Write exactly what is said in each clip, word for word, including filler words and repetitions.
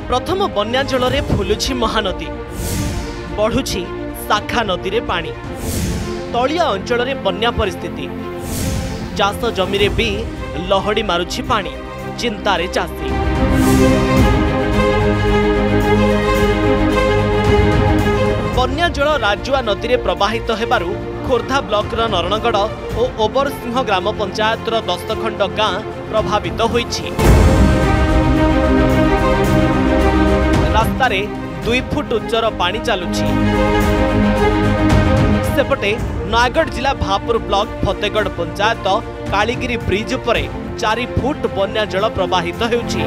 प्रथम बन्या जल रे फुलुछि महानदी, बढ़ुछि शाखा नदी रे पानी। तलिया अंचल रे बन्या परिस्थिति, चाष जमी रे भी लहड़ी मारुछि पानी। चिंतारे चाषी। बन्या जल राजुआ नदी रे प्रवाहित हेबारु खोर्धा ब्लॉक र नरणगढ़ और ओबरसिंह ग्राम पंचायत र दस्तखंड गाँ प्रभावित होइछि। रास्ता रे दुई फुट उच्चर पानी चलुछि। सेपटे नयगढ़ जिला भापुर ब्लॉक फतेगढ़ पंचायत कालीगिरी ब्रिज उपरे चारि फुट बन्या जल प्रवाहित हेउछि।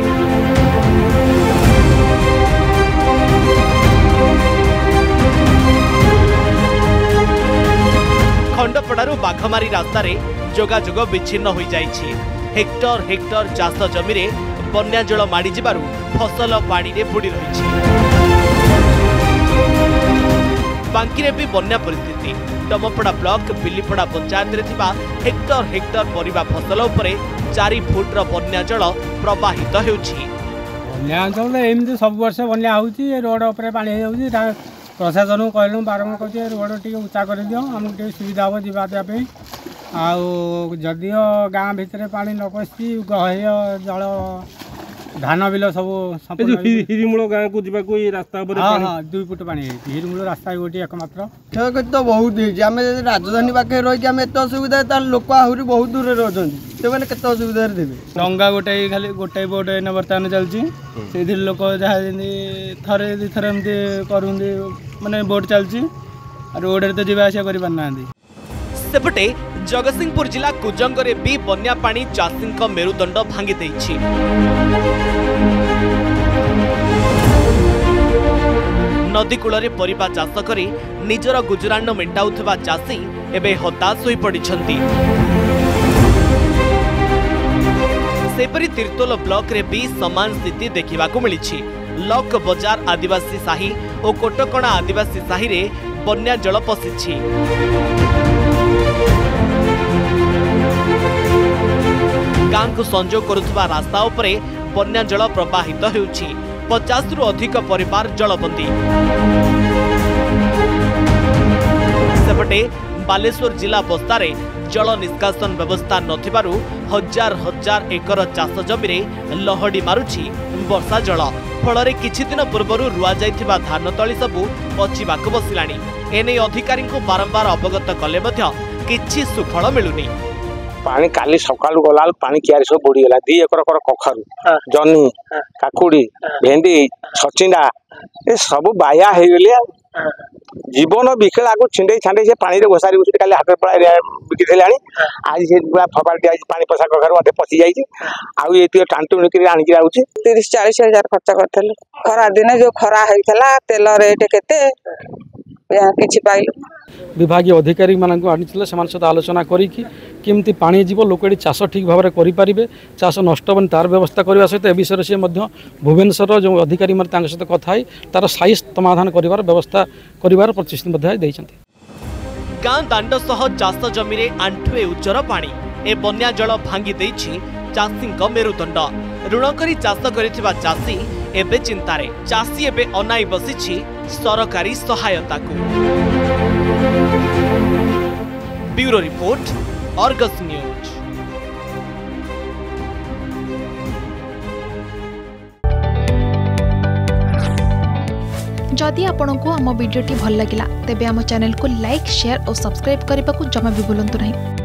खंडपड़ारू बाघमारी रास्ता रे जोगाजोग विच्छिन्न हो जाइछि। हेक्टर हेक्टर चाष जमी रे बन्या जल माड़ी जिबारु फसल पानी रे बुड़ी रहिछि। बांकी रे भी बन्या परिस्थिति। डमपड़ा ब्लॉक बिलीपड़ा पंचायत रे थिबा हेक्टर हेक्टर परिबा फसल उपरे चारि फुट र बन्या जल प्रवाहित हेउछि। बन्या अंचल एमती सब वर्ष बन्या होउछि। रोड उपरे पानी हेउछि। प्रशासन को कहलु बारंबार कहछि रोड टिके उच्चा कर दियो, हमके टिके सुविधा हो जीवा दिया पे। आउ जदियो गाँ भितर पानी न पसी गहय जल धान बिल सब हिरीमूल गाँ को जीवा को रास्ता पर हां हां दुई फुट पानी है। हिरीमूल रास्ता गोटी एकमात्र क्षय तो बहुत है। आम राजधानी पाखे रही आम एत असुविधा तार लोक आहरी बहुत दूर रही से मैंने केत असुविधा देवे। डंगा गोटे खाली गोटे बोट एने बर्तमान चलती से लोक जहाँ थरे दी थर एमती कर माने बोट चलती रोड रे तो जीवा आसिया कर पारना। सेपटे जगतसिंहपुर जिला कुजंगरे भी बन्या पानी चाषी मेरुदंड भांगी देइछि। नदी कूल परिबा चाष करी निजर गुजराण मेंटाउथबा चाषी एबे हताश होई पड़िछंती। सेपरी तिर्तोल ब्लॉक रे भी समान स्थिति देखिबाकू मिलिछि। लक बजार आदिवासी साही और कोटकणा आदिवासी साही रे बन्या जल पसिछि। गाँ को संजोग करुवा रास्ता उपरे बन्या जल प्रवाहित हेउछि। पचास रु अधिक परिवार जलबंदी। सेपटे बालेश्वर जिला बस्तारे जल निष्कासन व्यवस्था नथिबारु हजार हजार एकर चाष जमी रे लहड़ी मारुछि वर्षा जल। फल किछि दिन पूर्व रुआ जाइथिबा धान तली सबु पचिबाक बसिलाणी। एने अधिकारी को बारंबार अवगत कले मध्य किछि सुफल मिलुनी। पानी काली सकाळु गलाल पानी कियारी सब बुड़ीगला। दी एकर कर कखारु जनी काकुड़ी भेंडी छचिंडा ए सब बाया हे गेले। जीवन बिकला को छिंडे छांडे से पानी रे घोसारी घोसारी काली हाथ पड़ा बिकी देलानी। आज से पूरा फबाड़ी आज पानी पसा कखारु मते पसी जाईची। आउ एती टांटू निकरी आनी कि आउची तीस चालीस हजार खर्च करथले। खरा दिन जो खरा हेइथला तेल रेट केते या किछि पाइलु। विभागीय अधिकारी मानक आनिथिले समान सहित आलोचना करिकि केमती पानी जीव लोक चाष ठीक भाव में करें। चाष नष्ट बन तार व्यवस्था करने सहित ए विषय से भुवनेश्वर जो अधिकारी मैंने सहित कथा तार साई समाधान कर व्यवस्था कर प्रतिश्रुति। गाँ दांड सह चाष जमी रे आंठुए उच्चर पानी ए बन्या जल भांगी देइछि चाषी मेरुदंड। ऋण करी चाष करिथिबा चाषी एबे चिंतारे। चाषी एबे अनाई बसिछि सरकारी सहायता को। Bureau report Argus news. जदि आपंक आम भिडी भल लगा तेब आम चैनल को लाइक शेयर और सब्सक्राइब करने को जमा भी भूलु नहीं।